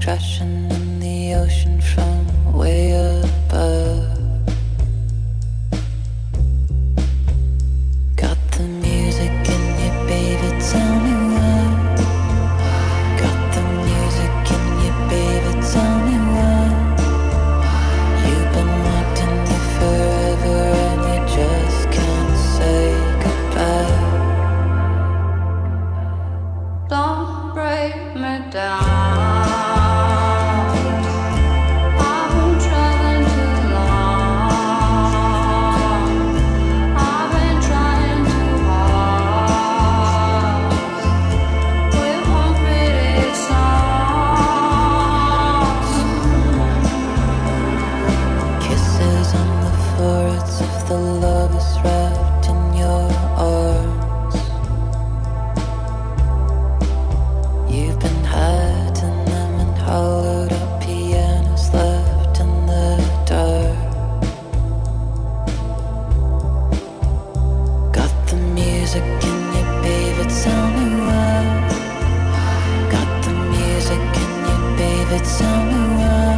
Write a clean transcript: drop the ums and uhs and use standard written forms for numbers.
crashing in the ocean from way above. Got the music in you, baby, tell me why. Got the music in you, baby, tell me why. You've been wanting me forever and you just can't say goodbye. Don't break me down. The love is wrapped in your arms. You've been hiding them in hollowed up pianos left in the dark. Got the music in you, baby, tell me why. Got the music in you, baby, tell me why.